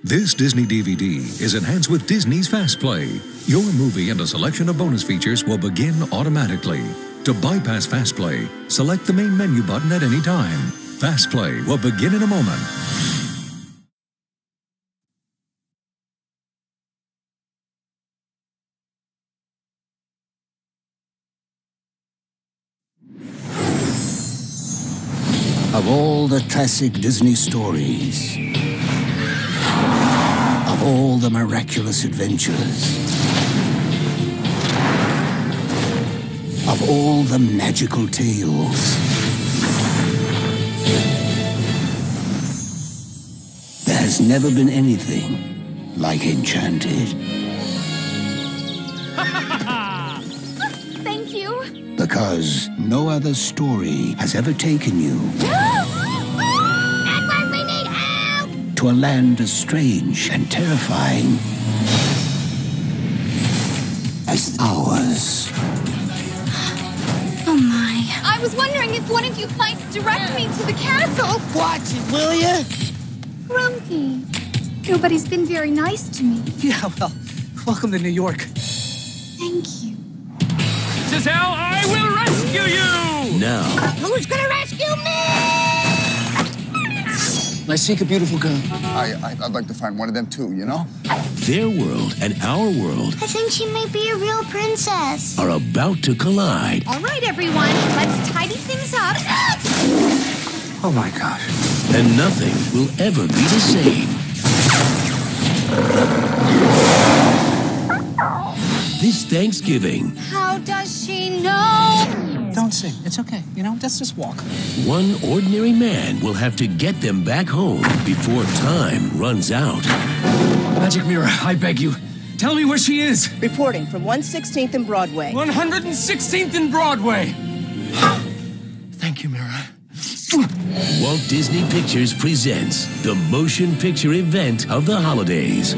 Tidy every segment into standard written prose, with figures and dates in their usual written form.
This Disney DVD is enhanced with Disney's FastPlay. Your movie and a selection of bonus features will begin automatically. To bypass FastPlay, select the main menu button at any time. FastPlay will begin in a moment. Of all the classic Disney stories, of all the miraculous adventures, of all the magical tales, there has never been anything like Enchanted. Thank you. Because no other story has ever taken you Edward, we need help! to a land as strange and terrifying as ours. Oh my. I was wondering if one of you might direct me to the castle. Watch it, will ya? Grumpy. Nobody's been very nice to me. Yeah, well, welcome to New York. Thank you. Giselle, I will rescue you! Now, Who's gonna rescue me? I seek a beautiful girl. I'd like to find one of them too, you know? their world and our world I think she may be a real princess. are about to collide. All right, everyone, let's tidy things up. Oh my gosh. And nothing will ever be the same. This Thanksgiving, How does she know? Don't sing. It's okay. You know, let's just walk. one ordinary man will have to get them back home before time runs out. Magic Mirror, I beg you. Tell me where she is. Reporting from 116th and Broadway. 116th and Broadway. Thank you, Mirror. Walt Disney Pictures presents the motion picture event of the holidays.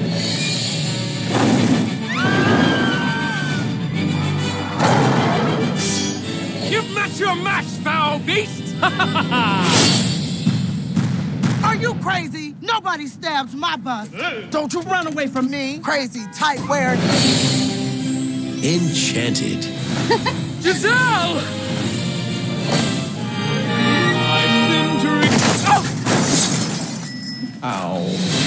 You've met your match, foul beast! Are you crazy? Nobody stabs my bus. Don't you run away from me, crazy tight wearing. Enchanted. Giselle! I've been drinking. Oh! Ow.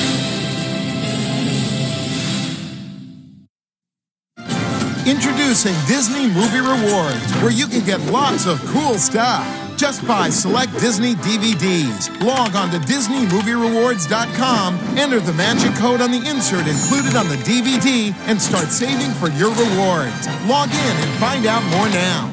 Introducing Disney Movie Rewards, where you can get lots of cool stuff. Just buy select Disney DVDs. Log on to DisneyMovieRewards.com, enter the magic code on the insert included on the DVD, and start saving for your rewards. Log in and find out more now.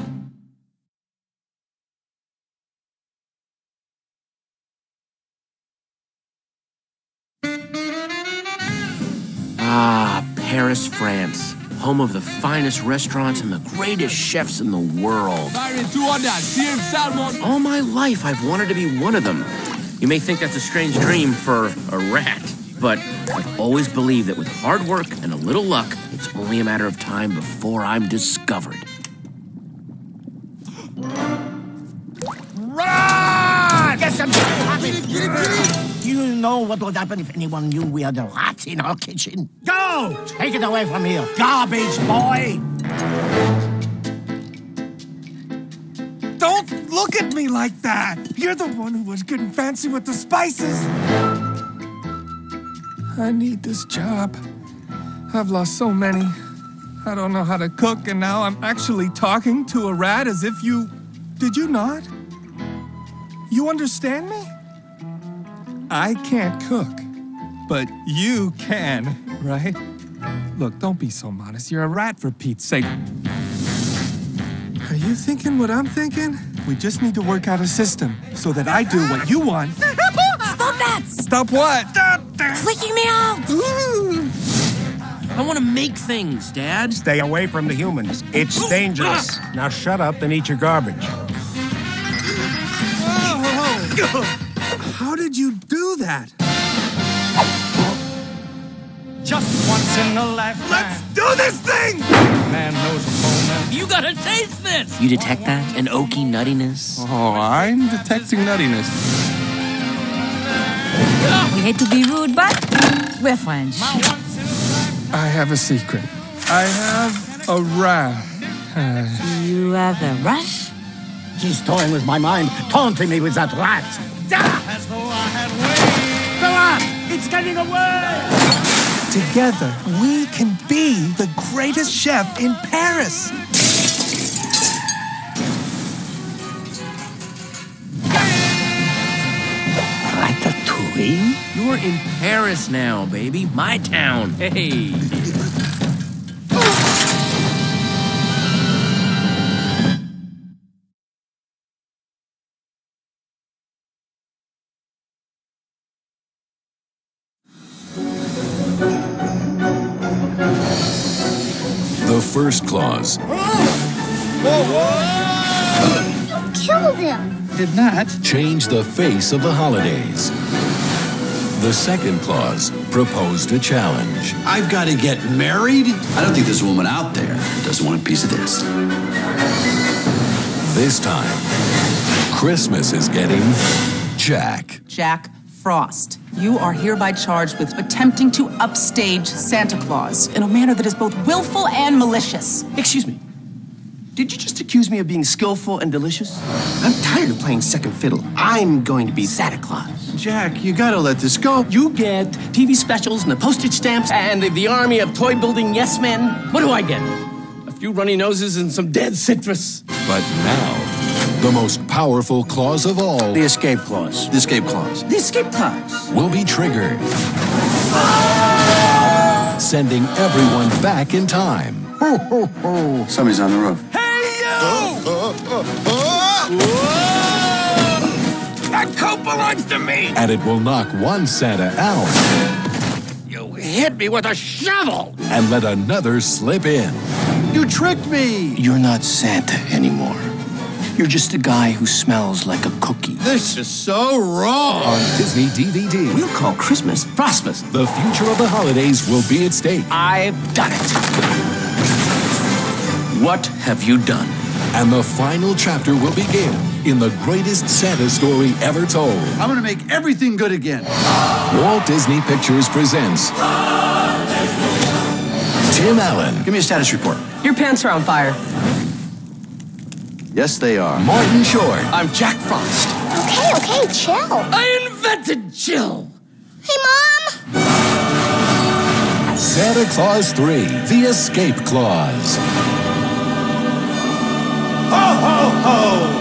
Ah, Paris, France. Home of the finest restaurants and the greatest chefs in the world. All my life, I've wanted to be one of them. You may think that's a strange dream for a rat, but I've always believed that with hard work and a little luck, it's only a matter of time before I'm discovered. Run! Get some You know what would happen if anyone knew we had a rat in our kitchen? Go! Take it away from here, garbage boy! Don't look at me like that. You're the one who was getting fancy with the spices. I need this job. I've lost so many. I don't know how to cook, and now I'm actually talking to a rat as if you... Did you not? You understand me? I can't cook, but you can, right? Look, don't be so modest. You're a rat, for Pete's sake. Are you thinking what I'm thinking? We just need to work out a system so that I do what you want. Stop that! Stop what? Clicking me out! I want to make things, Dad. Stay away from the humans. It's dangerous. Now shut up and eat your garbage. How did you do that? Just once in a lifetime. Let's do this thing! Man knows a man. You gotta taste this! You detect that? An oaky nuttiness? Oh, I'm detecting nuttiness. We hate to be rude, but we're friends. I have a secret. I have a rat. You have a rat? She's toying with my mind, taunting me with that rat. As though I had wings. Go on! It's getting away! Together, we can be the greatest chef in Paris. Ratatouille? You're in Paris now, baby. My town. Hey. The first clause. You killed him. Did not change the face of the holidays. The second clause proposed a challenge. I've got to get married? I don't think there's a woman out there that doesn't want a piece of this. This time, Christmas is getting Jack. Jack Frost, you are hereby charged with attempting to upstage Santa Claus in a manner that is both willful and malicious. Excuse me. Did you just accuse me of being skillful and delicious? I'm tired of playing second fiddle. I'm going to be Santa Claus. Jack, you gotta let this go. You get TV specials and the postage stamps and the army of toy-building yes men. What do I get? A few runny noses and some dead citrus. But now, the most powerful clause of all. The escape clause. The escape clause. The escape clause. Will be triggered. Sending everyone back in time. Ho, ho, ho. Somebody's on the roof. Hey, you! That coat belongs to me! And it will knock one Santa out. You hit me with a shovel! And let another slip in. You tricked me! You're not Santa anymore. You're just a guy who smells like a cookie. This is so wrong! On Disney DVD. We'll call Christmas Frostmas. The future of the holidays will be at stake. I've done it. What have you done? And the final chapter will begin in the greatest Santa story ever told. I'm gonna make everything good again. Walt Disney Pictures presents Tim Allen. Give me a status report. Your pants are on fire. Yes, they are. Martin Short. I'm Jack Frost. Okay, chill. I invented chill. Hey, Mom. Santa Claus 3, The Escape Clause. Ho, ho, ho!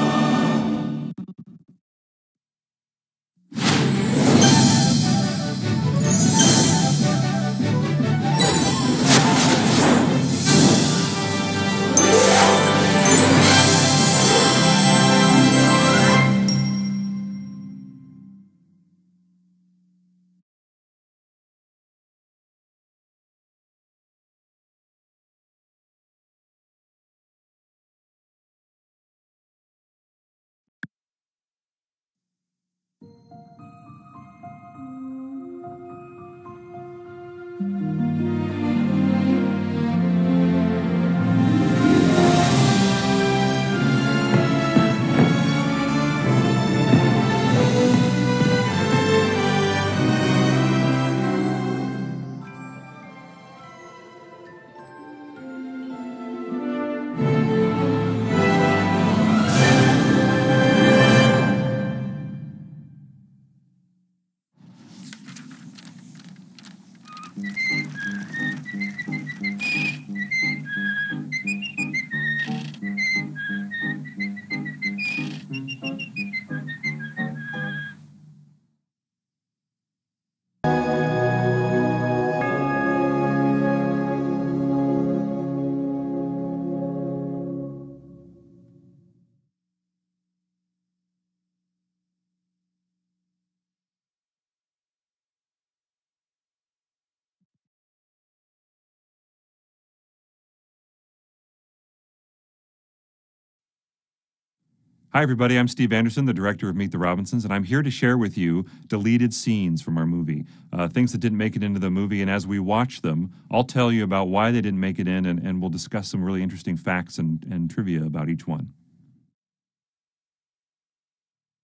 Hi, everybody. I'm Steve Anderson, the director of Meet the Robinsons, and I'm here to share with you deleted scenes from our movie, things that didn't make it into the movie. And as we watch them, I'll tell you about why they didn't make it in, and we'll discuss some really interesting facts and trivia about each one.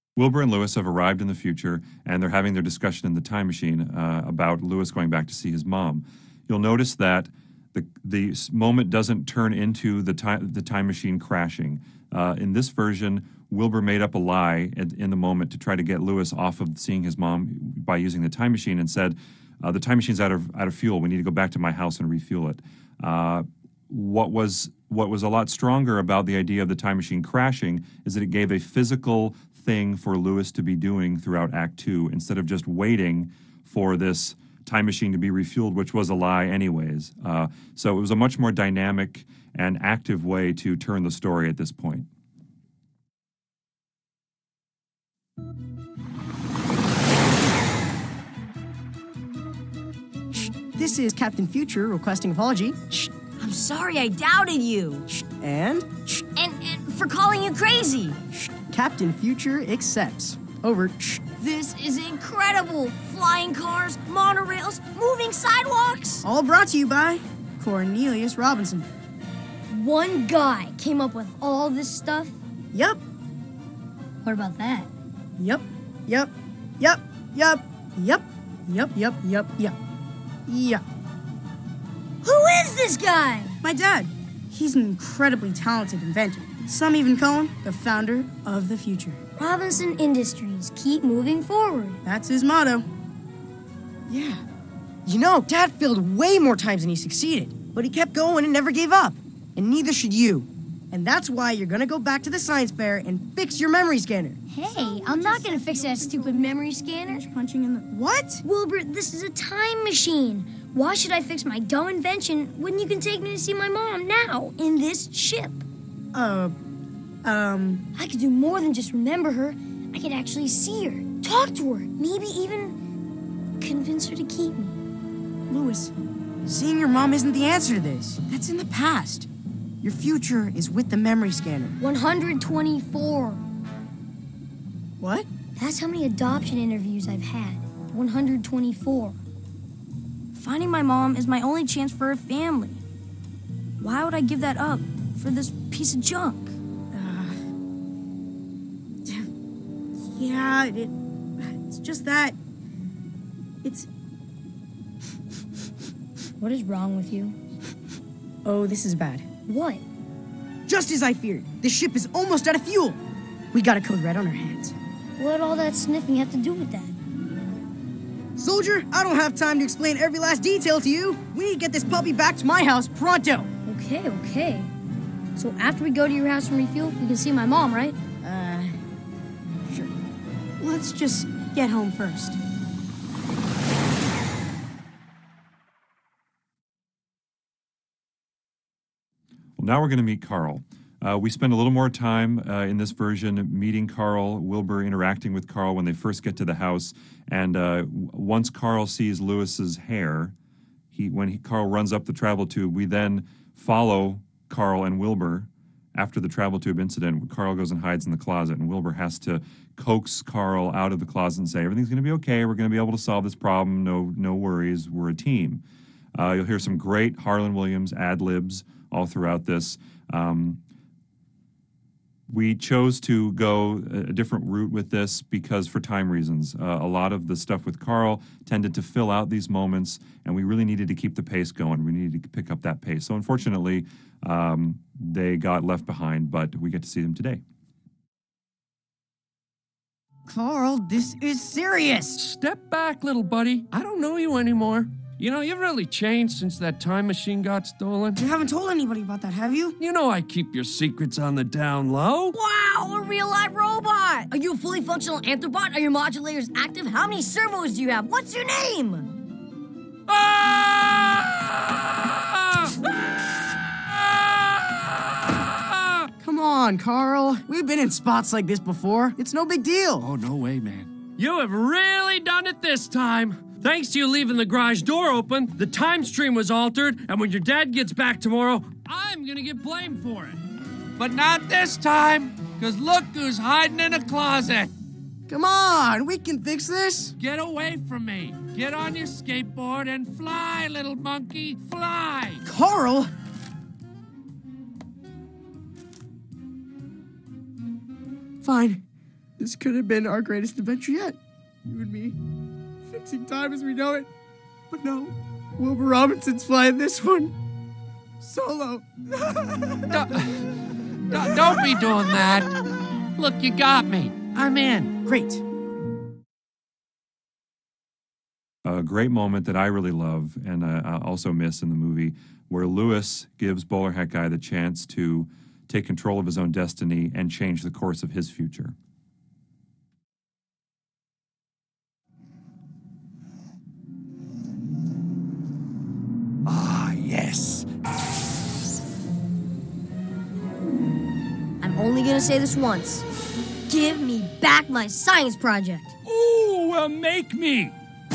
Wilbur and Lewis have arrived in the future, and they're having their discussion in the time machine about Lewis going back to see his mom. You'll notice that the moment doesn't turn into the time machine crashing. In this version, Wilbur made up a lie in the moment to try to get Lewis off of seeing his mom by using the time machine, and said, the time machine's out of fuel. We need to go back to my house and refuel it. What was a lot stronger about the idea of the time machine crashing is that it gave a physical thing for Lewis to be doing throughout Act 2 instead of just waiting for this time machine to be refueled, which was a lie anyways. So it was a much more dynamic and active way to turn the story at this point. This is Captain Future requesting apology. I'm sorry I doubted you. And? And for calling you crazy. Captain Future accepts. Over. This is incredible. Flying cars, monorails, moving sidewalks. All brought to you by Cornelius Robinson. One guy came up with all this stuff? Yep. What about that? Yep. Yep. Yep. Yep. Yep. Yep. Yep. Yep. Yep. Yep. Who is this guy? My dad. He's an incredibly talented inventor. Some even call him the founder of the future. Robinson Industries, keep moving forward. That's his motto. Yeah. You know, Dad failed way more times than he succeeded, but he kept going and never gave up. And neither should you. And that's why you're gonna go back to the science fair and fix your memory scanner. Hey, I'm not gonna fix that stupid memory scanner. Punching in the... What? Wilbur, this is a time machine. Why should I fix my dumb invention when you can take me to see my mom now in this ship? I could do more than just remember her. I could actually see her, talk to her, maybe even convince her to keep me. Lewis, seeing your mom isn't the answer to this. That's in the past. Your future is with the memory scanner. 124. What? That's how many adoption interviews I've had. 124. Finding my mom is my only chance for a family. Why would I give that up for this piece of junk? Yeah, it's just that. It's... What is wrong with you? Oh, this is bad. What? Just as I feared. The ship is almost out of fuel. We got a code red on our hands. What all that sniffing have to do with that? Soldier, I don't have time to explain every last detail to you. We need to get this puppy back to my house pronto. Okay. So after we go to your house and refuel, we can see my mom, right? Sure. Let's just get home first. Well, now we're going to meet Carl. We spend a little more time in this version meeting Carl, Wilbur interacting with Carl when they first get to the house, and once Carl sees Lewis's hair, when Carl runs up the travel tube, we then follow Carl and Wilbur. After the travel tube incident, Carl goes and hides in the closet, and Wilbur has to coax Carl out of the closet and say, everything's going to be okay, we're going to be able to solve this problem, no worries, we're a team. You'll hear some great Harlan Williams ad-libs all throughout this. We chose to go a different route with this because for time reasons. A lot of the stuff with Carl tended to fill out these moments, and we really needed to keep the pace going. We needed to pick up that pace. So unfortunately, they got left behind, but we get to see them today. Carl, this is serious. Step back, little buddy. I don't know you anymore. You know, you've really changed since that time machine got stolen. You haven't told anybody about that, have you? You know I keep your secrets on the down low. Wow, a real-life robot! Are you a fully functional anthropod? Are your modulators active? How many servos do you have? What's your name? Come on, Carl. We've been in spots like this before. It's no big deal. Oh, no way, man. You have really done it this time. Thanks to you leaving the garage door open, the time stream was altered, and when your dad gets back tomorrow, I'm gonna get blamed for it. But not this time, because look who's hiding in a closet. Come on, we can fix this. Get away from me. Get on your skateboard and fly, little monkey, fly. Carl? Fine. This could have been our greatest adventure yet. You and me, fixing time as we know it. But no, Wilbur Robinson's flying this one. Solo. Don't be doing that. Look, you got me. I'm in. Great. A great moment that I really love and I also miss in the movie where Lewis gives Bowler Hat Guy the chance to take control of his own destiny and change the course of his future. Ah, yes. I'm only gonna say this once. Give me back my science project. Ooh, well, make me.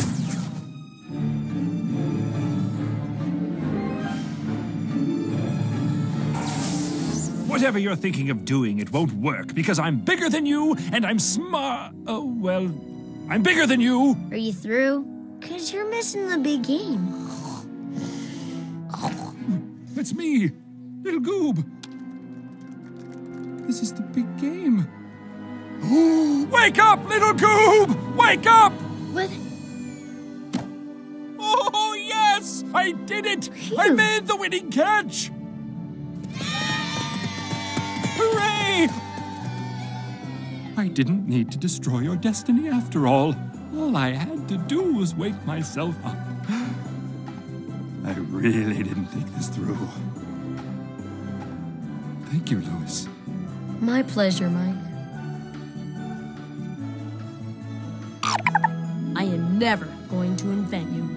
Whatever you're thinking of doing, it won't work because I'm bigger than you and I'm smart. Oh, well, I'm bigger than you. Are you through? 'Cause you're missing the big game. It's me, little goob. This is the big game. Wake up, little goob! Wake up! What? Oh, yes! I did it! I made the winning catch! Hooray! I didn't need to destroy your destiny after all. All I had to do was wake myself up. I really didn't think this through. Thank you, Lewis. My pleasure, Mike. I am never going to invent you.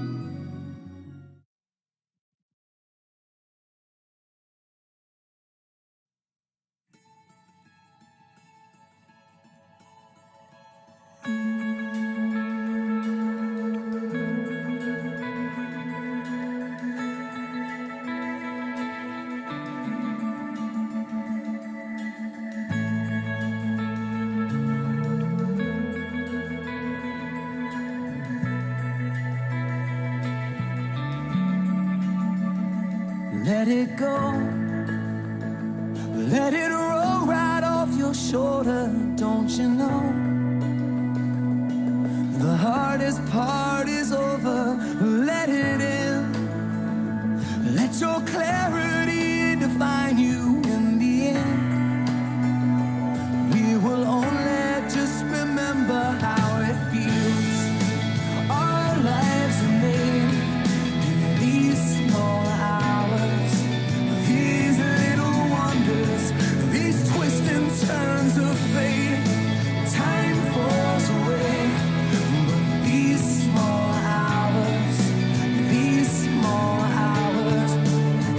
Let it go. Let it roll right off your shoulder, don't you know? The hardest part is over. Let it in. Let your clarity define you in the end. We will only just remember how it feels. Our lives are made in these small hours, these little wonders, these twists and turns of fate. Time falls away, but these small hours,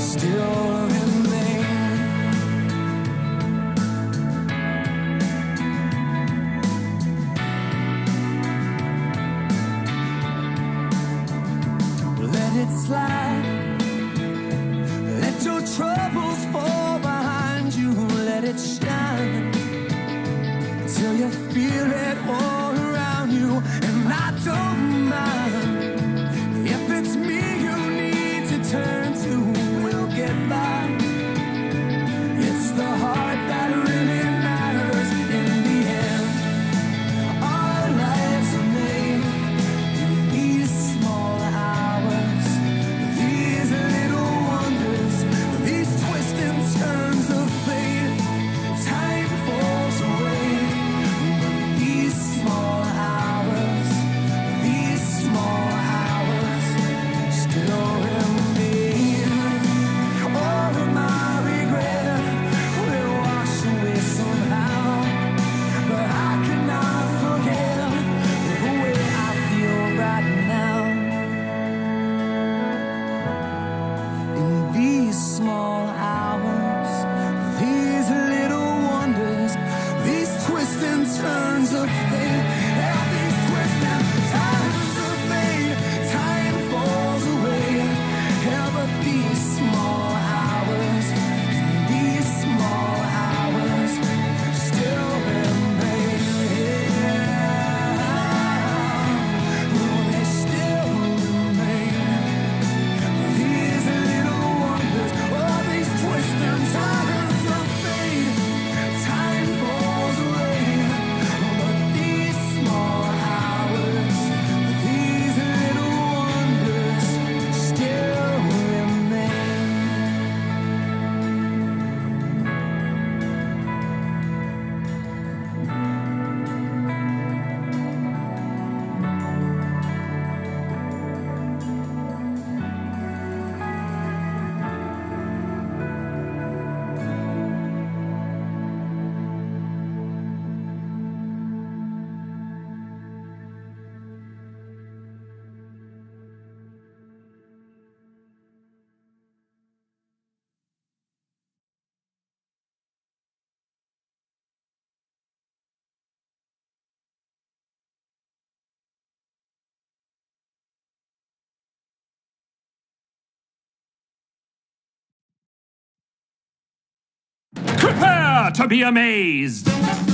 Prepare to be amazed.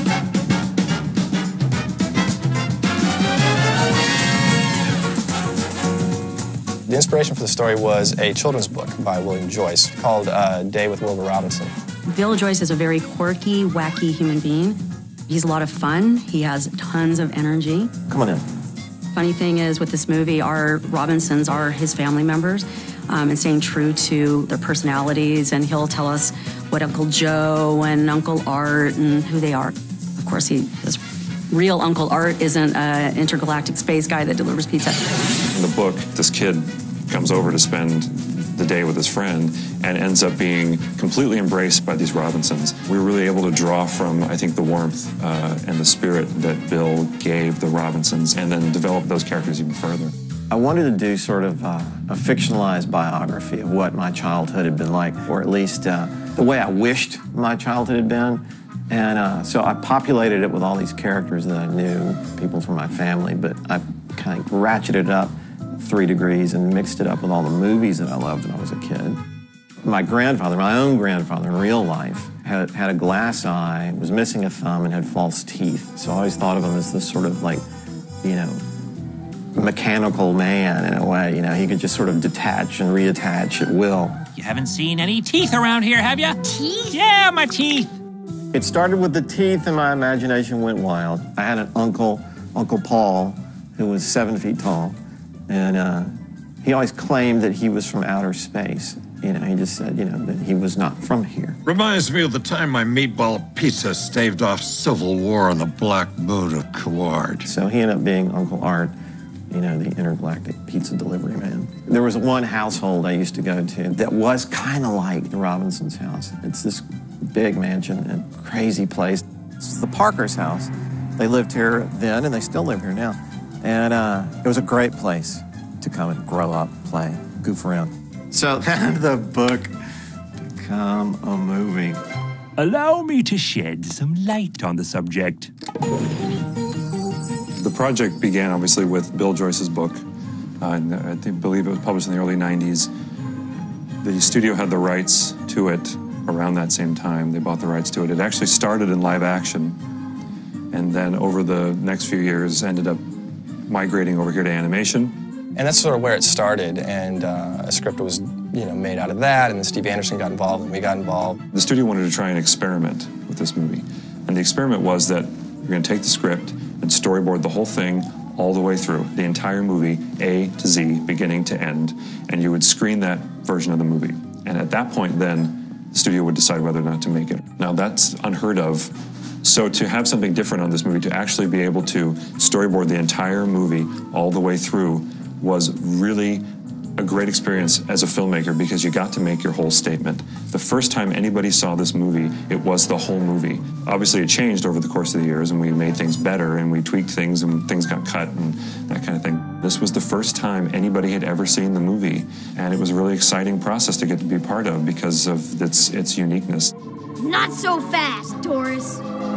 The inspiration for the story was a children's book by William Joyce called Day with Wilbur Robinson. Bill Joyce is a very quirky, wacky human being. He's a lot of fun. He has tons of energy. Come on in. Funny thing is, with this movie, our Robinsons are his family members, and staying true to their personalities, and he'll tell us what Uncle Joe and Uncle Art and who they are. Of course, his real Uncle Art isn't an intergalactic space guy that delivers pizza. In the book, this kid comes over to spend the day with his friend and ends up being completely embraced by these Robinsons. We were really able to draw from, I think, the warmth and the spirit that Bill gave the Robinsons and then develop those characters even further. I wanted to do sort of a fictionalized biography of what my childhood had been like, or at least the way I wished my childhood had been. And so I populated it with all these characters that I knew, people from my family, but I kind of ratcheted it up 3 degrees and mixed it up with all the movies that I loved when I was a kid. My grandfather, my own grandfather in real life, had a glass eye, was missing a thumb, and had false teeth. So I always thought of him as this sort of like, you know, mechanical man in a way. You know, he could just sort of detach and reattach at will. You haven't seen any teeth around here, have you? Teeth? Yeah, my teeth. It started with the teeth and my imagination went wild. I had an uncle, Uncle Paul, who was 7 feet tall. And he always claimed that he was from outer space. You know, he just said, you know, that he was not from here. Reminds me of the time my meatball pizza staved off civil war on the Black Moon of Kaward. So he ended up being Uncle Art, you know, the intergalactic pizza delivery man. There was one household I used to go to that was kind of like the Robinsons' house. It's this big mansion and crazy place. It's the Parker's house. They lived here then, and they still live here now. And it was a great place to come and grow up, play, goof around. So how did the book become a movie? Allow me to shed some light on the subject. The project began, obviously, with Bill Joyce's book. I believe it was published in the early 90s. The studio had the rights to it around that same time. They bought the rights to it. It actually started in live action, and then over the next few years ended up migrating over here to animation. And that's sort of where it started, and a script was, you know, made out of that, and then Steve Anderson got involved, and we got involved. The studio wanted to try and experiment with this movie, and the experiment was that you're going to take the script and storyboard the whole thing all the way through, the entire movie, A to Z, beginning to end, and you would screen that version of the movie. And at that point, then, the studio would decide whether or not to make it. Now, that's unheard of. So to have something different on this movie, to actually be able to storyboard the entire movie all the way through was really a great experience as a filmmaker because you got to make your whole statement. The first time anybody saw this movie, it was the whole movie. Obviously, it changed over the course of the years, and we made things better, and we tweaked things, and things got cut, and that kind of thing. This was the first time anybody had ever seen the movie, and it was a really exciting process to get to be part of because of its uniqueness. Not so fast, Doris.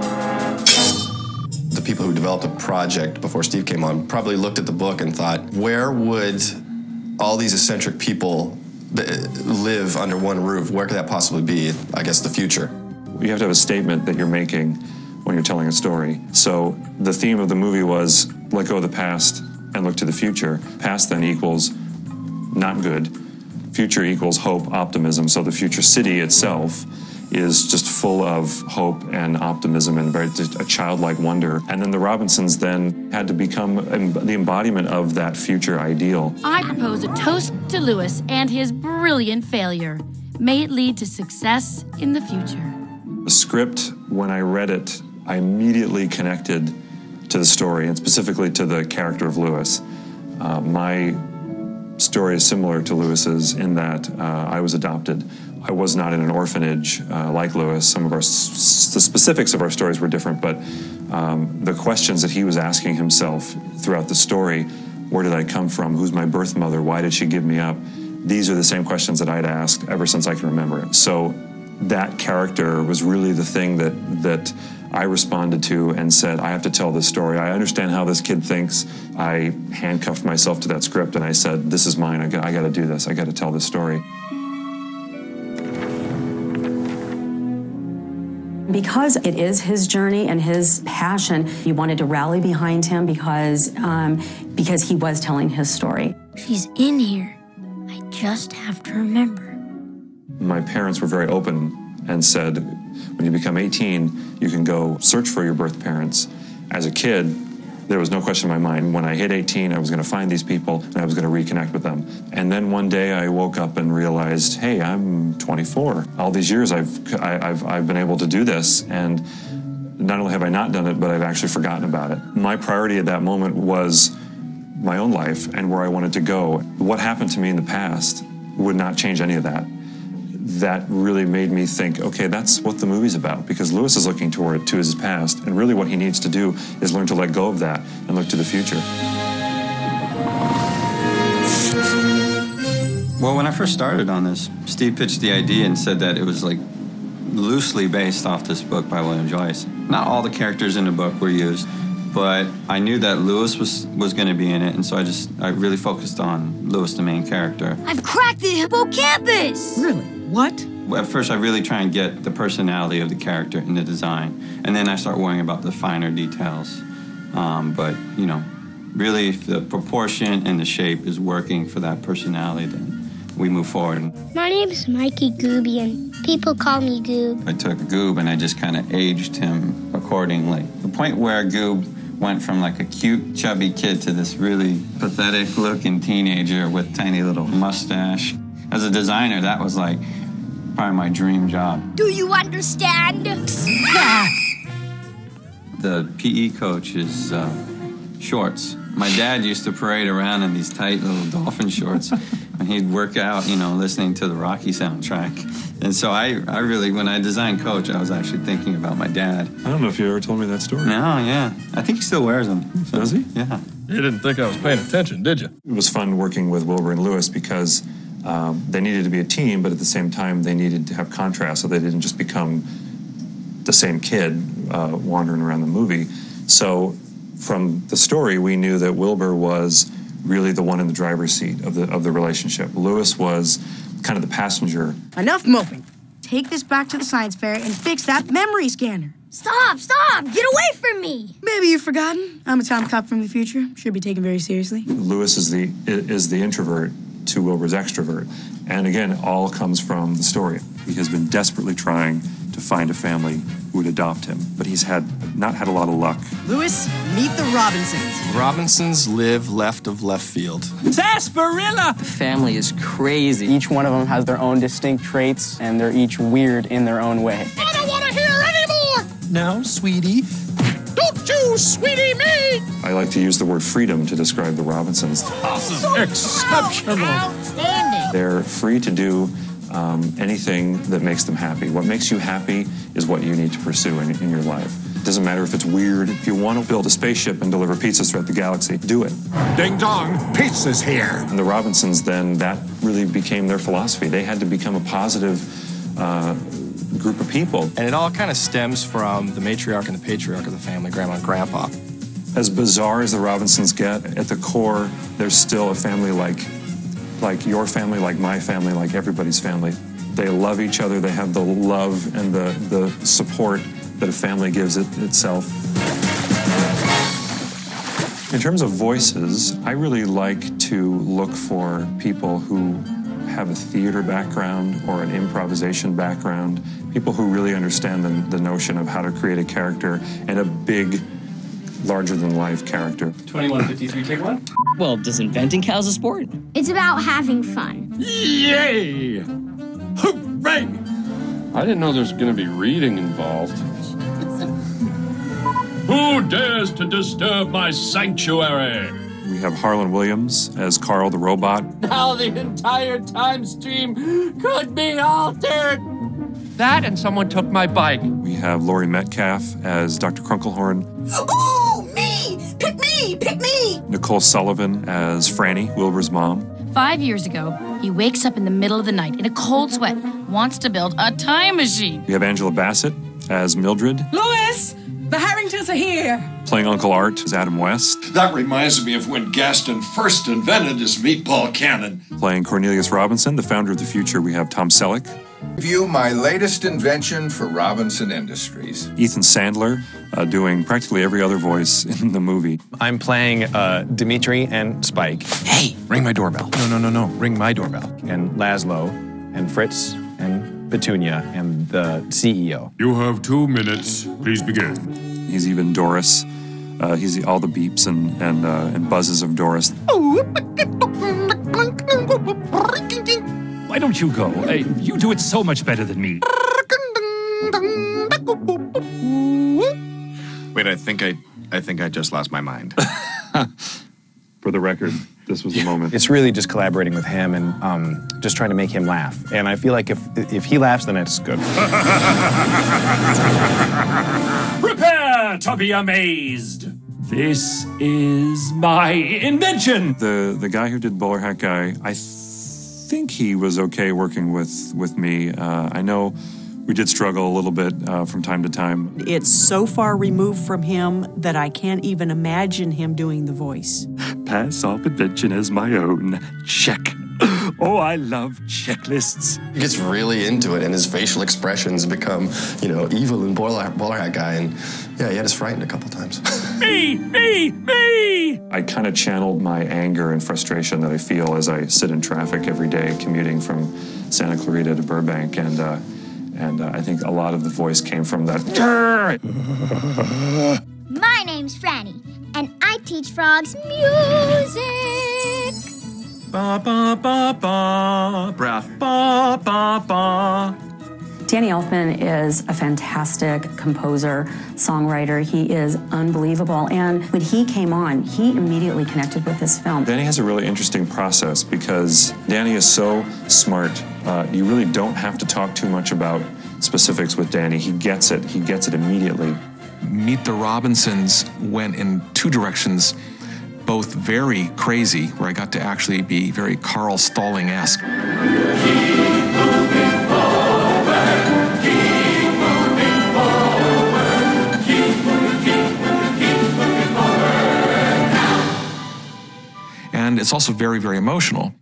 The people who developed a project before Steve came on probably looked at the book and thought, where would all these eccentric people live under one roof? Where could that possibly be? I guess the future. You have to have a statement that you're making when you're telling a story. So the theme of the movie was let go of the past and look to the future. Past then equals not good. Future equals hope, optimism. So the future city itself is just full of hope and optimism and just a childlike wonder. And then the Robinsons then had to become the embodiment of that future ideal. I propose a toast to Lewis and his brilliant failure. May it lead to success in the future. The script, when I read it, I immediately connected to the story, and specifically to the character of Lewis. My story is similar to Lewis's in that I was adopted. I was not in an orphanage like Lewis. Some of the specifics of our stories were different, but the questions that he was asking himself throughout the story, where did I come from? Who's my birth mother? Why did she give me up? These are the same questions that I'd asked ever since I can remember. So that character was really the thing that I responded to and said, I have to tell this story. I understand how this kid thinks. I handcuffed myself to that script and I said, this is mine. I got to do this. I got to tell this story. Because it is his journey and his passion, you wanted to rally behind him because he was telling his story. She's in here. I just have to remember. My parents were very open and said, when you become 18, you can go search for your birth parents. As a kid, there was no question in my mind. When I hit 18, I was going to find these people and I was going to reconnect with them. And then one day I woke up and realized, hey, I'm 24. All these years I've been able to do this, and not only have I not done it, but I've actually forgotten about it. My priority at that moment was my own life and where I wanted to go. What happened to me in the past would not change any of that. That really made me think, okay, that's what the movie's about, because Lewis is looking toward to his past, and really what he needs to do is learn to let go of that and look to the future. Well, when I first started on this, Steve pitched the idea and said that it was like loosely based off this book by William Joyce. Not all the characters in the book were used, but I knew that Lewis was going to be in it, and so I really focused on Lewis, the main character. I've cracked the hippocampus! Really? What? At first, I really try and get the personality of the character in the design, and then I start worrying about the finer details. But, you know, really, if the proportion and the shape is working for that personality, then we move forward. My name is Mikey Gooby, and people call me Goob. I took Goob and I just kind of aged him accordingly. The point where Goob went from like a cute, chubby kid to this really pathetic-looking teenager with tiny little mustache. As a designer, that was like probably my dream job. Do you understand? The PE coach is shorts. My dad used to parade around in these tight little dolphin shorts, and he'd work out, you know, listening to the Rocky soundtrack. And so I really, when I designed Coach, I was actually thinking about my dad. I don't know if you ever told me that story. No, yeah. I think he still wears them. So, does he? Yeah. You didn't think I was paying attention, did you? It was fun working with Wilbur and Lewis because they needed to be a team, but at the same time, they needed to have contrast so they didn't just become the same kid wandering around the movie. So from the story, we knew that Wilbur was really the one in the driver's seat of the relationship. Lewis was kind of the passenger. Enough moping. Take this back to the science fair and fix that memory scanner. Stop! Stop! Get away from me! Maybe you've forgotten. I'm a time cop from the future. Should be taken very seriously. Lewis is the introvert to Wilbur's extrovert. And again, all comes from the story. He has been desperately trying to find a family who would adopt him, but he's not had a lot of luck. Lewis, meet the Robinsons. Robinsons live left of left field. Sarsaparilla! The family is crazy. Each one of them has their own distinct traits, and they're each weird in their own way. I don't want to hear anymore! Now, sweetie. Don't you, sweetie me! I like to use the word freedom to describe the Robinsons. Awesome. Exceptional. Outstanding. They're free to do anything that makes them happy. What makes you happy is what you need to pursue in your life. It doesn't matter if it's weird. If you want to build a spaceship and deliver pizzas throughout the galaxy, do it. Ding dong, pizza's here. And the Robinsons, then, that really became their philosophy. They had to become a positive group of people. And it all kind of stems from the matriarch and the patriarch of the family, Grandma and Grandpa. As bizarre as the Robinsons get, at the core, there's still a family like your family, like my family, like everybody's family. They love each other. They have the love and the support that a family gives itself. In terms of voices, I really like to look for people who have a theater background or an improvisation background, people who really understand the notion of how to create a character and a big, larger-than-life character. 2153, take one. Well, does inventing count as a sport? It's about having fun. Yay! Hooray! I didn't know there was going to be reading involved. Who dares to disturb my sanctuary? We have Harlan Williams as Carl the robot. Now the entire time stream could be altered. That and someone took my bike. We have Laurie Metcalf as Dr. Krunkelhorn. Oh, me! Pick me! Pick me! Nicole Sullivan as Franny, Wilbur's mom. 5 years ago, he wakes up in the middle of the night in a cold sweat, wants to build a time machine. We have Angela Bassett as Mildred. Louis! The Harringtons are here! Playing Uncle Art is Adam West. That reminds me of when Gaston first invented his meatball cannon. Playing Cornelius Robinson, the founder of the future, we have Tom Selleck. View my latest invention for Robinson Industries. Ethan Sandler doing practically every other voice in the movie. I'm playing Dimitri and Spike. Hey, ring my doorbell. No. Ring my doorbell. And Laszlo and Fritz and Petunia and the CEO. You have 2 minutes. Please begin. He's even Doris. He's all the beeps and buzzes of Doris. Why don't you go? You do it so much better than me. Wait, I think I just lost my mind. For the record, this was the moment. It's really just collaborating with him and just trying to make him laugh. And I feel like if he laughs, then it's good. Prepare to be amazed. This is my invention. The guy who did Bowler Hat Guy, I think he was okay working with me. I know we did struggle a little bit from time to time. It's so far removed from him that I can't even imagine him doing the voice. Pass off invention as my own. Check. Oh, I love checklists. He gets really into it, and his facial expressions become, evil and Bowler Hat Guy, and yeah, he had us frightened a couple times. Me! I kind of channeled my anger and frustration that I feel as I sit in traffic every day commuting from Santa Clarita to Burbank, and I think a lot of the voice came from that. My name's Franny, and I teach frogs music. Ba ba ba ba, breath ba ba ba. Danny Elfman is a fantastic composer, songwriter. He is unbelievable. And when he came on, he immediately connected with this film. Danny has a really interesting process because Danny is so smart. You really don't have to talk too much about specifics with Danny. He gets it. He gets it immediately. Meet the Robinsons went in 2 directions, both very crazy, where I got to actually be very Carl Stalling-esque. And it's also very, very emotional.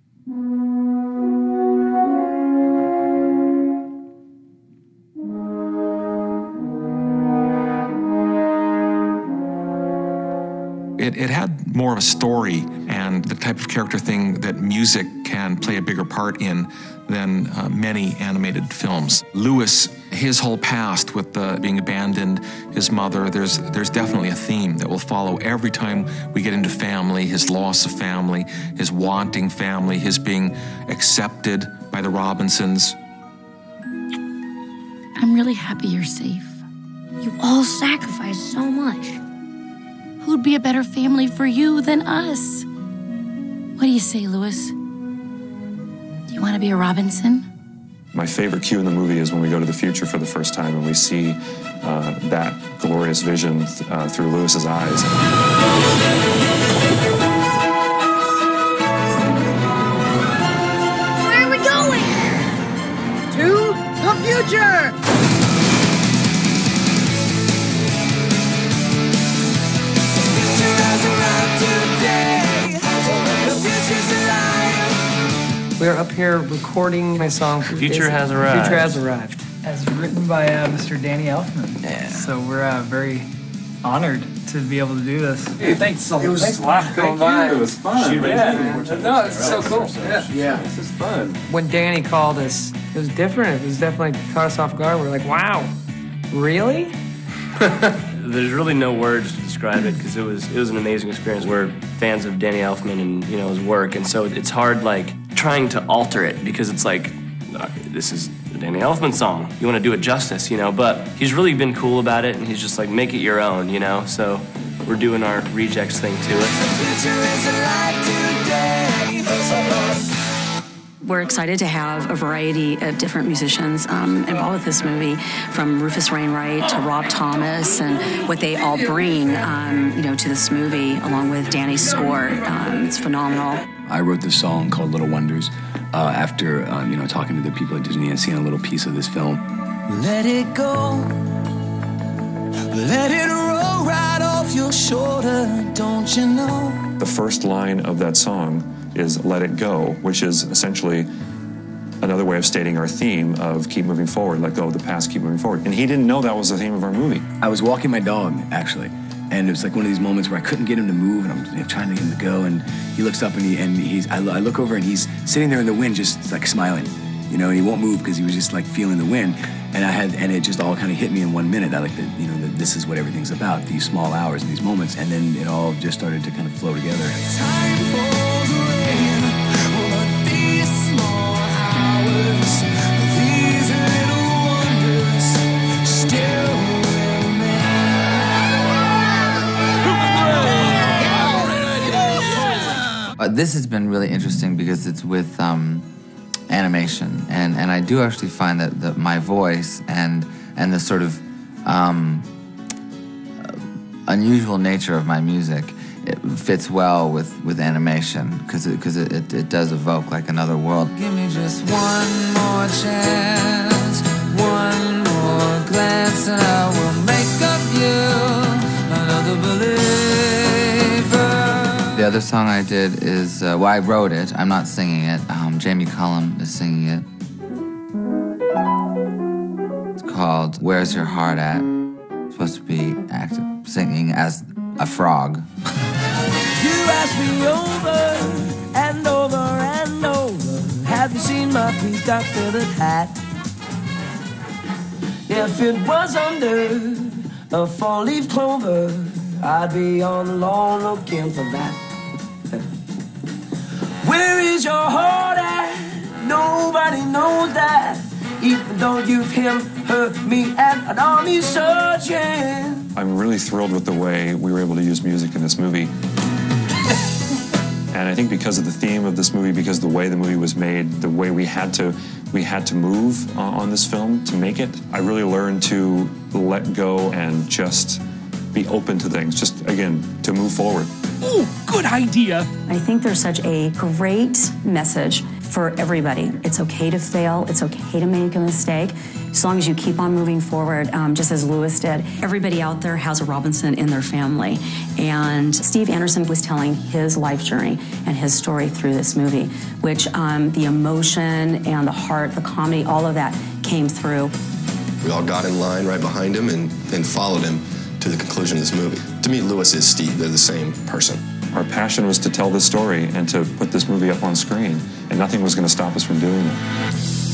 It had more of a story and the type of character thing that music can play a bigger part in than many animated films. Lewis, his whole past with being abandoned, his mother, there's definitely a theme that will follow every time we get into family, his loss of family, his wanting family, his being accepted by the Robinsons. I'm really happy you're safe. You all sacrificed so much. Who'd be a better family for you than us? What do you say, Lewis? Do you want to be a Robinson? My favorite cue in the movie is when we go to the future for the first time and we see that glorious vision through Lewis's eyes. Where are we going? To the future! We're up here recording my song. Future Has Arrived. Future Has Arrived. As written by Mr. Danny Elfman. Yeah. So we're very honored to be able to do this. Hey, thanks so much. It was a lot going by. It was fun. No, it's so cool. Yeah, this is fun. When Danny called us, it was different. It was definitely caught us off guard. We're like, wow, really? There's really no words to describe it because it was an amazing experience. We're fans of Danny Elfman and his work, and so it's hard trying to alter it because it's like this is the Danny Elfman song. You want to do it justice, but he's really been cool about it, and he's just like make it your own, So we're doing our rejects thing to it. We're excited to have a variety of different musicians involved with this movie, from Rufus Wainwright to Rob Thomas, and what they all bring, to this movie, along with Danny's score. It's phenomenal. I wrote this song called Little Wonders after, talking to the people at Disney and seeing a little piece of this film. Let it go. Let it roll right off your shoulder, don't you know? The first line of that song is "Let It Go," which is essentially another way of stating our theme of keep moving forward, let go of the past, keep moving forward. And he didn't know that was the theme of our movie. I was walking my dog, actually, and it was like one of these moments where I couldn't get him to move, and I'm trying to get him to go, and he looks up, I look over, and he's sitting there in the wind, just like smiling, you know, and he won't move because he was just like feeling the wind, and it just all kind of hit me in 1 minute. I like that, you know, that this is what everyth's about, these small hours and these moments, and then it all just started to kind of flow together. Time falls away, but these small hours, these little wonders, still This has been really interesting because it's with animation, and I do actually find that my voice and the sort of unusual nature of my music, it fits well with animation because it does evoke like another world. Give me just one more chance, one more glance, and I will make of you another believer. The other song I did is, well, I wrote it. I'm not singing it. Jamie Cullum is singing it. It's called Where's Your Heart At? It's supposed to be singing as a frog. You ask me over and over and over, have you seen my peacock feathered hat? If it was under a four-leaf clover, I'd be on the lawn looking for that. Where is your heart at? Nobody knows that. Even though you've him, her, me, and an army searching. I'm really thrilled with the way we were able to use music in this movie. And I think because of the theme of this movie, because of the way the movie was made, the way we had to move on this film to make it, I really learned to let go and just be open to things, just, again, to move forward. Ooh, good idea. I think there's such a great message for everybody. It's okay to fail. It's okay to make a mistake, as long as you keep on moving forward, just as Lewis did. Everybody out there has a Robinson in their family. And Steve Anderson was telling his life journey and his story through this movie, which the emotion and the heart, the comedy, all of that came through. We all got in line right behind him and followed him to the conclusion of this movie. To me, Lewis is Steve. They're the same person. Our passion was to tell this story and to put this movie up on screen, and nothing was going to stop us from doing it.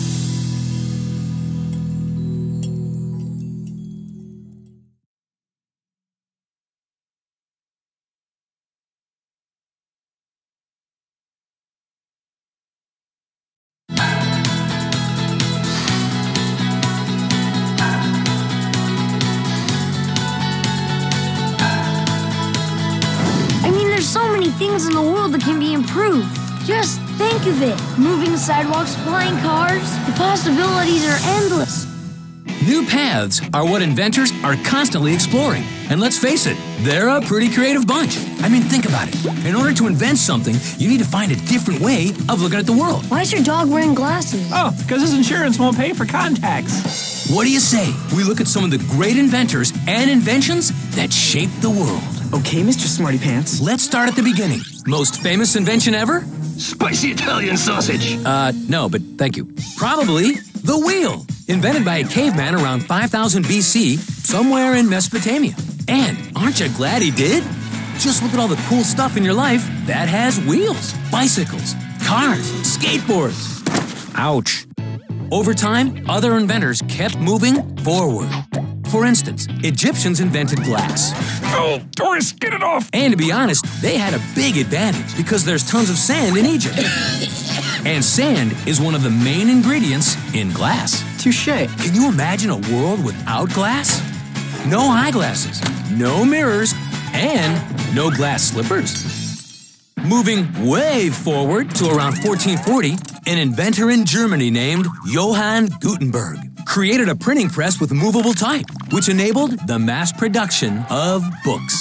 Things in the world that can be improved. Just think of it. Moving sidewalks, flying cars. The possibilities are endless. New paths are what inventors are constantly exploring. And let's face it, they're a pretty creative bunch. I mean, think about it. In order to invent something, you need to find a different way of looking at the world. Why is your dog wearing glasses? Oh, because his insurance won't pay for contacts. What do you say? We look at some of the great inventors and inventions that shaped the world. Okay, Mr. Smarty Pants. Let's start at the beginning. Most famous invention ever? Spicy Italian sausage. No, but thank you. Probably the wheel. Invented by a caveman around 5000 BC, somewhere in Mesopotamia. And aren't you glad he did? Just look at all the cool stuff in your life that has wheels. Bicycles, cars, skateboards. Ouch. Over time, other inventors kept moving forward. For instance, Egyptians invented glass. Oh, Doris, get it off! And to be honest, they had a big advantage because there's tons of sand in Egypt. And sand is one of the main ingredients in glass. Touché. Can you imagine a world without glass? No eyeglasses, no mirrors, and no glass slippers. Moving way forward to around 1440, an inventor in Germany named Johann Gutenberg created a printing press with movable type, which enabled the mass production of books.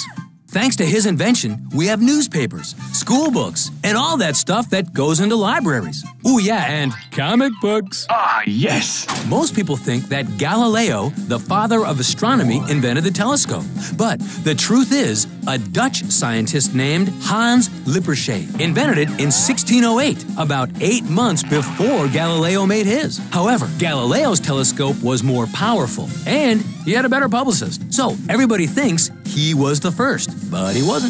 Thanks to his invention, we have newspapers, school books, and all that stuff that goes into libraries. Ooh, yeah, and comic books. Ah, yes. Most people think that Galileo, the father of astronomy, invented the telescope. But the truth is, a Dutch scientist named Hans Lippershey invented it in 1608, about 8 months before Galileo made his. However, Galileo's telescope was more powerful, and he had a better publicist. So everybody thinks he was the first, but he wasn't.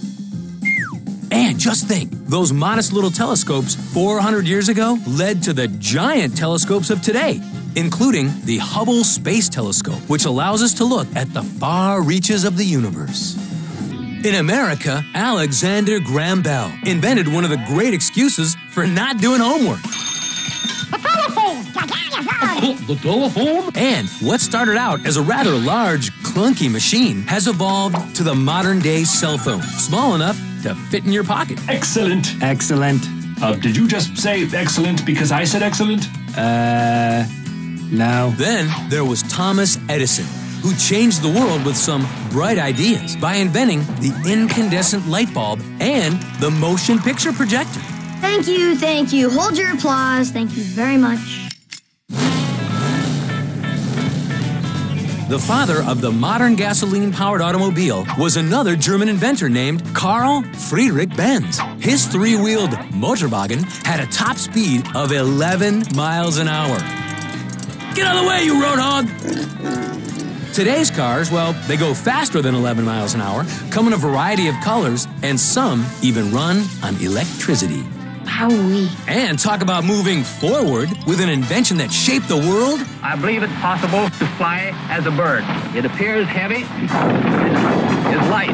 And just think, those modest little telescopes 400 years ago led to the giant telescopes of today, including the Hubble Space Telescope, which allows us to look at the far reaches of the universe. In America, Alexander Graham Bell invented one of the great excuses for not doing homework. The telephone? And what started out as a rather large, clunky machine has evolved to the modern-day cell phone, small enough to fit in your pocket. Excellent. Excellent. Did you just say excellent because I said excellent? No. Then there was Thomas Edison, who changed the world with some bright ideas by inventing the incandescent light bulb and the motion picture projector. Thank you, thank you. Hold your applause. Thank you very much. The father of the modern gasoline-powered automobile was another German inventor named Carl Friedrich Benz. His three-wheeled Motorwagen had a top speed of 11 miles an hour. Get out of the way, you road hog! Today's cars, well, they go faster than 11 miles an hour, come in a variety of colors, and some even run on electricity. Wowee. And talk about moving forward with an invention that shaped the world. I believe it's possible to fly as a bird. It appears heavy, is light.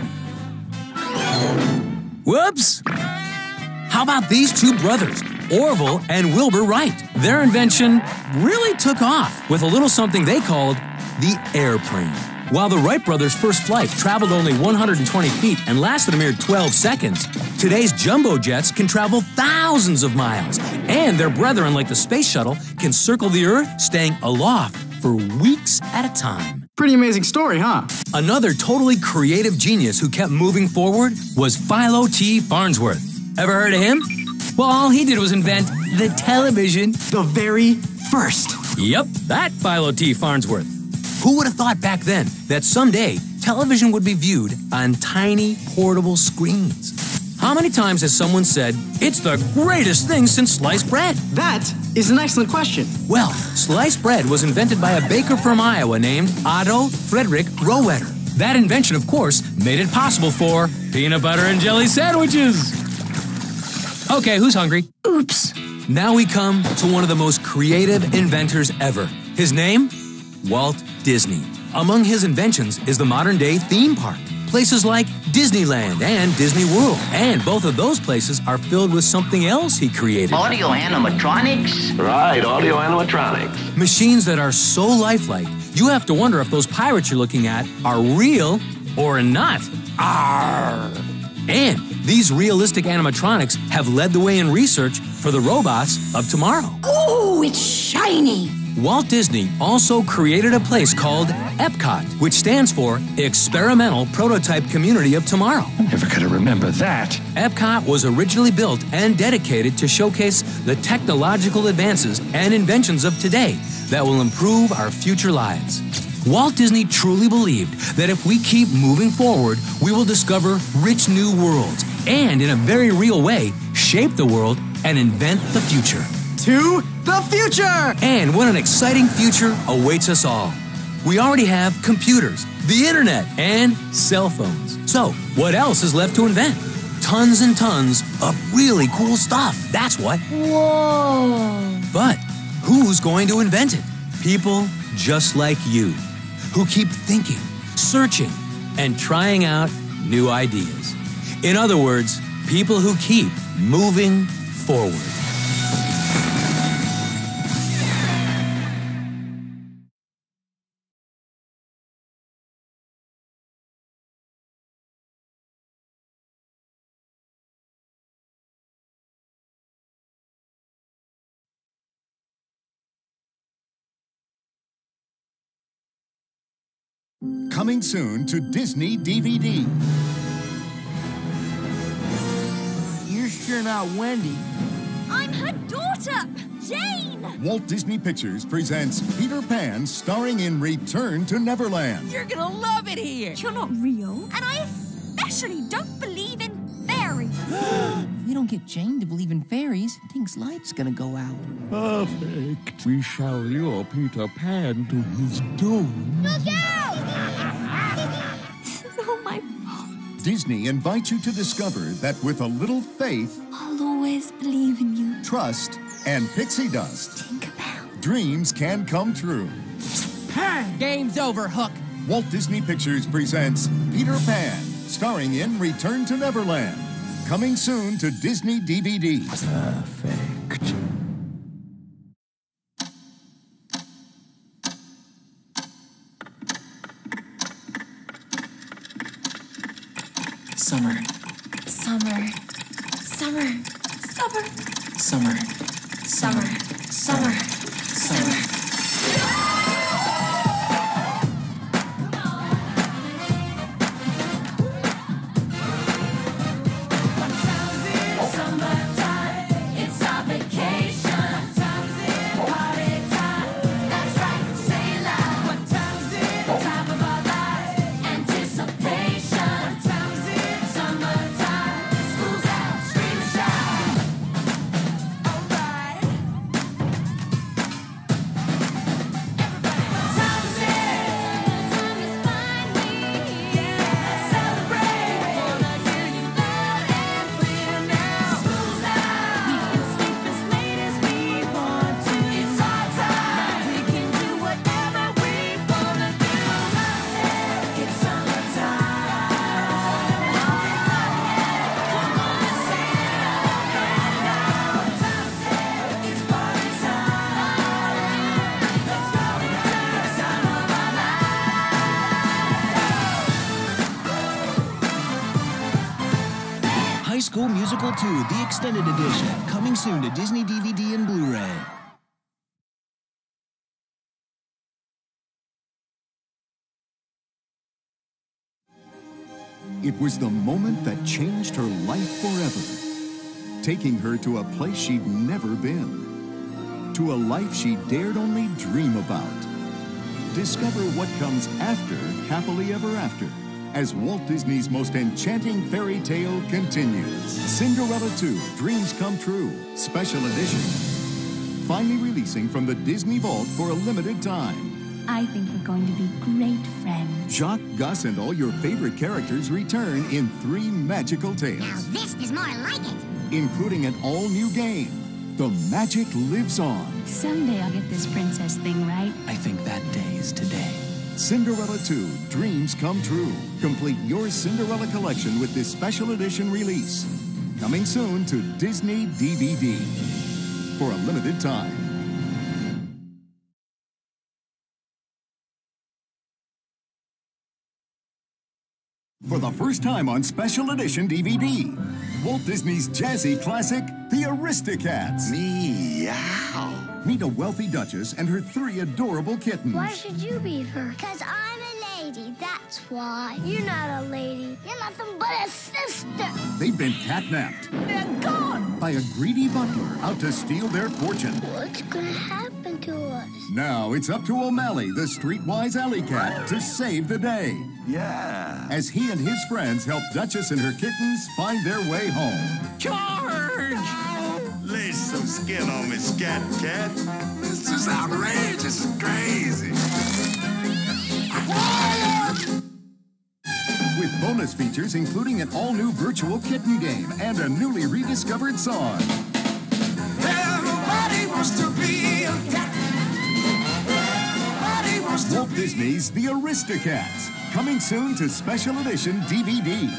Whoops! How about these two brothers, Orville and Wilbur Wright? Their invention really took off with a little something they called the airplane. While the Wright brothers' first flight traveled only 120 feet and lasted a mere 12 seconds, today's jumbo jets can travel thousands of miles. And their brethren, like the space shuttle, can circle the Earth, staying aloft for weeks at a time. Pretty amazing story, huh? Another totally creative genius who kept moving forward was Philo T. Farnsworth. Ever heard of him? Well, all he did was invent the television. The very first. Yep, that Philo T. Farnsworth. Who would have thought back then that someday television would be viewed on tiny portable screens? How many times has someone said, it's the greatest thing since sliced bread? That is an excellent question. Well, sliced bread was invented by a baker from Iowa named Otto Frederick Rohwedder. That invention, of course, made it possible for peanut butter and jelly sandwiches. Okay, who's hungry? Oops. Now we come to one of the most creative inventors ever. His name? Walt Disney. Among his inventions is the modern-day theme park. Places like Disneyland and Disney World. And both of those places are filled with something else he created. Audio animatronics? Right, audio animatronics. Machines that are so lifelike, you have to wonder if those pirates you're looking at are real or not. Arr! And these realistic animatronics have led the way in research for the robots of tomorrow. Ooh, it's shiny. Walt Disney also created a place called Epcot, which stands for Experimental Prototype Community of Tomorrow. I'm never going to remember that. Epcot was originally built and dedicated to showcase the technological advances and inventions of today that will improve our future lives. Walt Disney truly believed that if we keep moving forward, we will discover rich new worlds and, in a very real way, shape the world and invent the future. To the future! And what an exciting future awaits us all. We already have computers, the internet, and cell phones. So, what else is left to invent? Tons and tons of really cool stuff. That's what. Whoa. But who's going to invent it? People just like you, who keep thinking, searching, and trying out new ideas. In other words, people who keep moving forward. Coming soon to Disney DVD. You're sure not Wendy. I'm her daughter, Jane! Walt Disney Pictures presents Peter Pan, starring in Return to Neverland. You're gonna love it here. You're not real, and I especially don't believe in fairies. If we don't get Jane to believe in fairies, Tink's light's gonna go out. Perfect. We shall lure Peter Pan to his doom. Look out! This is all my fault. Disney invites you to discover that with a little faith, I'll always believe in you. trust, and pixie dust, Tinkerbell, dreams can come true. Pan! Game's over, Hook. Walt Disney Pictures presents Peter Pan, starring in Return to Neverland. Coming soon to Disney DVD. Perfect. Summer. Summer. Summer. Summer. Summer. Summer. Summer. Summer. High School Musical 2, the extended edition, coming soon to Disney DVD and Blu-ray. It was the moment that changed her life forever, taking her to a place she'd never been, to a life she dared only dream about. Discover what comes after Happily Ever After, as Walt Disney's most enchanting fairy tale continues. Cinderella 2, Dreams Come True, Special Edition. Finally releasing from the Disney Vault for a limited time. I think we're going to be great friends. Jacques, Gus, and all your favorite characters return in 3 magical tales. Now this is more like it. Including an all-new game. The magic lives on. Someday I'll get this princess thing right. I think that day is today. Cinderella 2, Dreams Come True. Complete your Cinderella collection with this special edition release. Coming soon to Disney DVD. For a limited time. For the first time on special edition DVD, Walt Disney's jazzy classic, The Aristocats. Meow. Meet a wealthy duchess and her 3 adorable kittens. Why should you be her? Because I'm a lady, that's why. You're not a lady. You're nothing but a sister. They've been catnapped They're gone. by a greedy butler out to steal their fortune. What's gonna happen to us? Now it's up to O'Malley, the streetwise alley cat, to save the day. Yeah. As he and his friends help Duchess and her kittens find their way home. Charge! Lay some skin on me, scat cat. This is outrageous and crazy. With bonus features including an all-new virtual kitten game and a newly rediscovered song. Everybody wants to be a cat. Everybody wants to Walt Disney's The Aristocats. Coming soon to special edition DVD.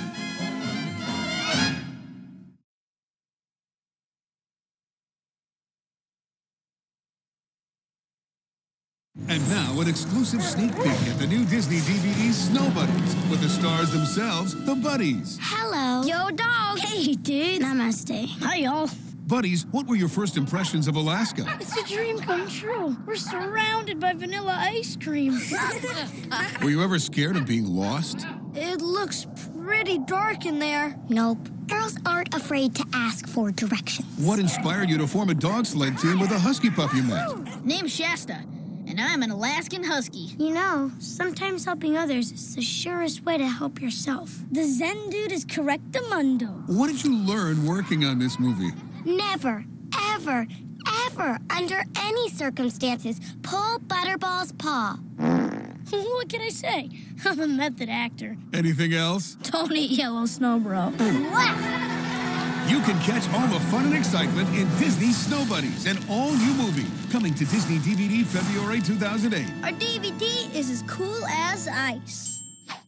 And now, an exclusive sneak peek at the new Disney DVD Snow Buddies, with the stars themselves, the Buddies. Hello. Yo, dog. Hey, dude. Namaste. Hi, y'all. Buddies, what were your first impressions of Alaska? It's a dream come true. We're surrounded by vanilla ice cream. Were you ever scared of being lost? It looks pretty dark in there. Nope. Girls aren't afraid to ask for directions. What inspired you to form a dog sled team with a husky pup you met? Name's Shasta, and I'm an Alaskan Husky. You know, sometimes helping others is the surest way to help yourself. The Zen dude is correctamundo. What did you learn working on this movie? Never, ever, ever, under any circumstances, pull Butterball's paw. What can I say? I'm a method actor. Anything else? Don't eat yellow snow, bro. You can catch all the fun and excitement in Disney Snow Buddies, an all-new movie coming to Disney DVD February 2008. Our DVD is as cool as ice.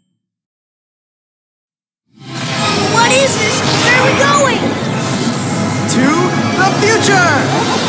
What is this? Where are we going? To the future!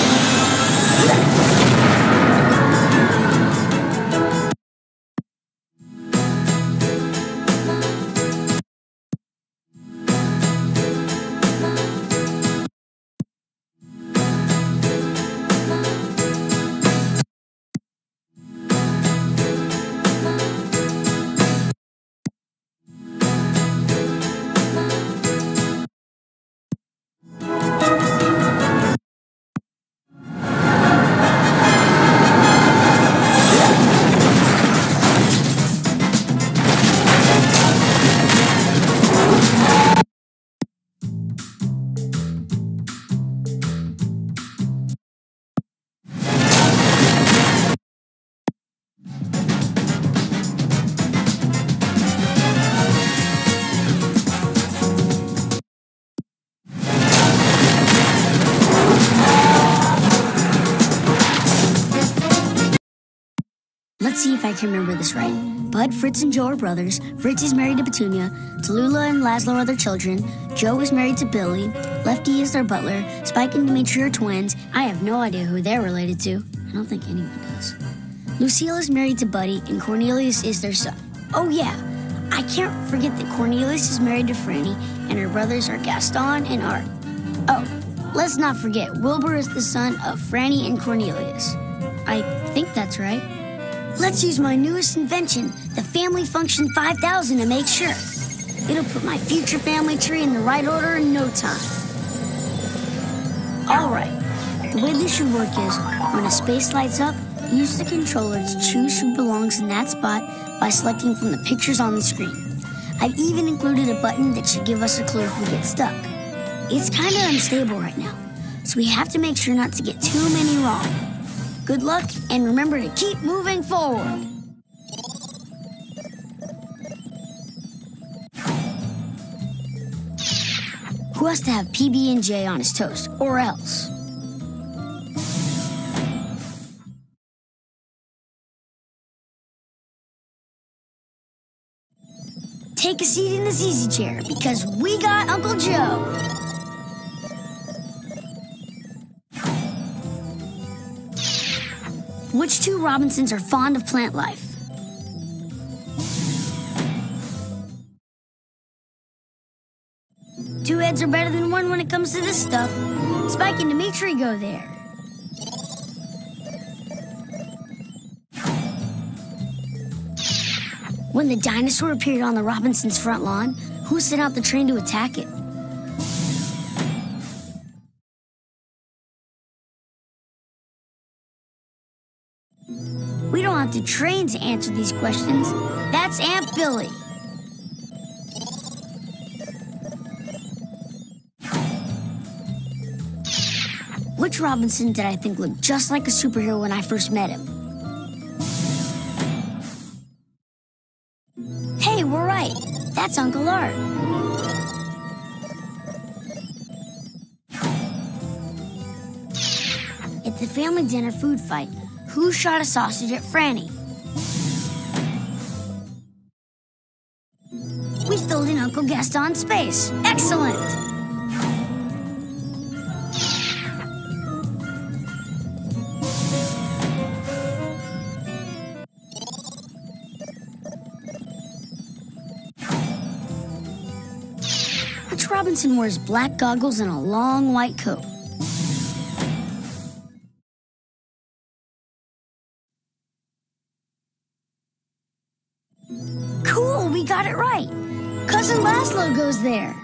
Let's see if I can remember this right. Bud, Fritz, and Joe are brothers. Fritz is married to Petunia. Tallulah and Laszlo are their children. Joe is married to Billy. Lefty is their butler. Spike and Dimitri are twins. I have no idea who they're related to. I don't think anyone does. Lucille is married to Buddy, and Cornelius is their son. Oh, yeah. I can't forget that Cornelius is married to Franny, and her brothers are Gaston and Art. Oh, let's not forget, Wilbur is the son of Franny and Cornelius. I think that's right. Let's use my newest invention, the Family Function 5000, to make sure. It'll put my future family tree in the right order in no time. All right. The way this should work is, when a space lights up, use the controller to choose who belongs in that spot by selecting from the pictures on the screen. I've even included a button that should give us a clue if we get stuck. It's kind of unstable right now, so we have to make sure not to get too many wrong. Good luck, and remember to keep moving forward. Who has to have PB&J on his toast, or else? Take a seat in this easy chair, because we got Uncle Joe. Which two Robinsons are fond of plant life? Two heads are better than one when it comes to this stuff. Spike and Dimitri go there. When the dinosaur appeared on the Robinsons' front lawn, who sent out the train to attack it? We don't have to train to answer these questions. That's Aunt Billy. Which Robinson did I think looked just like a superhero when I first met him? Hey, we're right. That's Uncle Art. At the family dinner food fight, who shot a sausage at Franny? We filled in Uncle Gaston's space. Excellent! Which Robinson wears black goggles and a long white coat? Cool, we got it right. Cousin Laszlo goes there.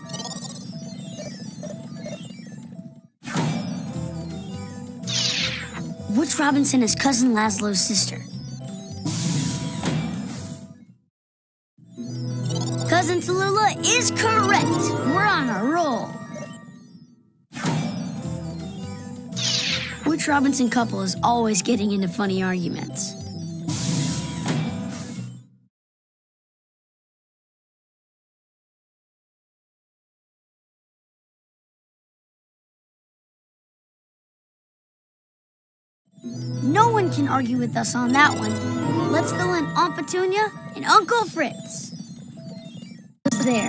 Which Robinson is Cousin Laszlo's sister? Cousin Tallulah is correct. We're on a roll. Which Robinson couple is always getting into funny arguments? No one can argue with us on that one. Let's fill in Aunt Petunia and Uncle Fritz. What's there?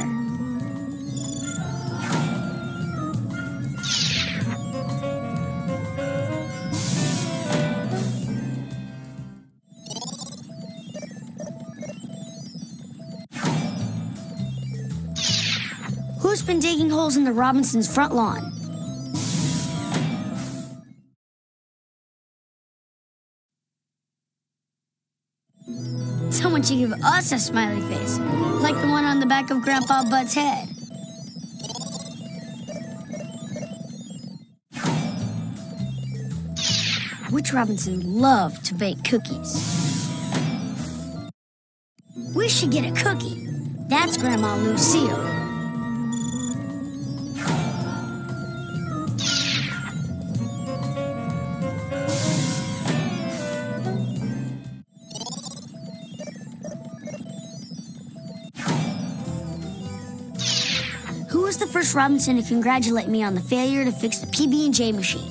Who's been digging holes in the Robinsons' front lawn? Someone should give us a smiley face, like the one on the back of Grandpa Bud's head. Which Robinson loved to bake cookies? We should get a cookie. That's Grandma Lucille. Who was the first Robinson to congratulate me on the failure to fix the PB&J machine?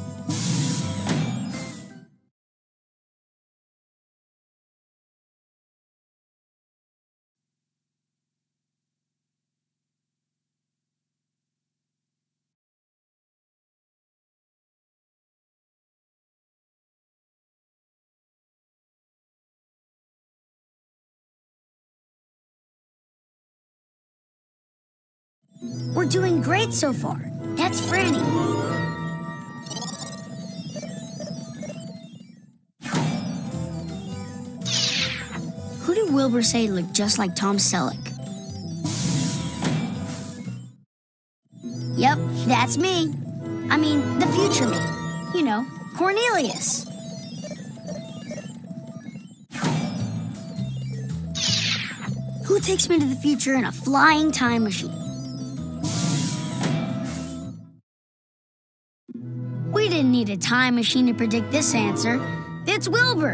We're doing great so far. That's Franny. Who did Wilbur say looked just like Tom Selleck? Yep, that's me. I mean, the future me. You know, Cornelius. Who takes me to the future in a flying time machine? We didn't need a time machine to predict this answer. It's Wilbur.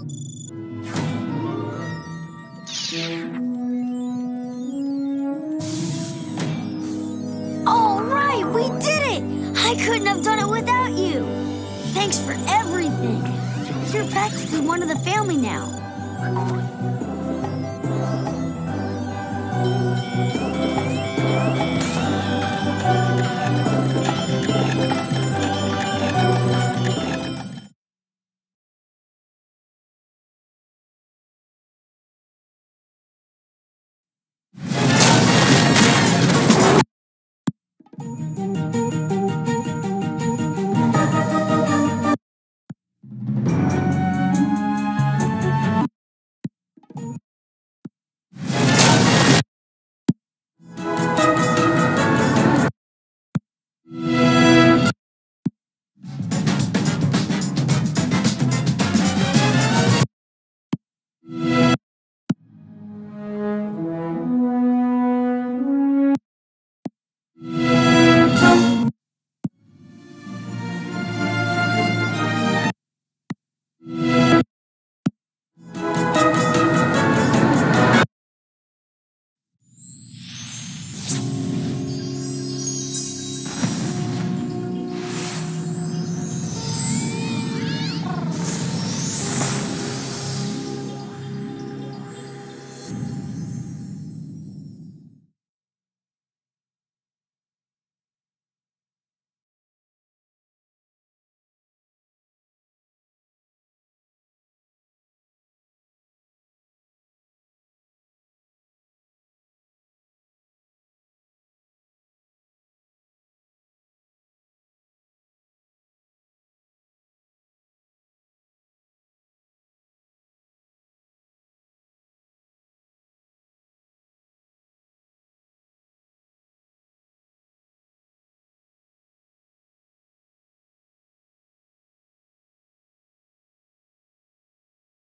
All right, we did it! I couldn't have done it without you. Thanks for everything. You're practically one of the family now.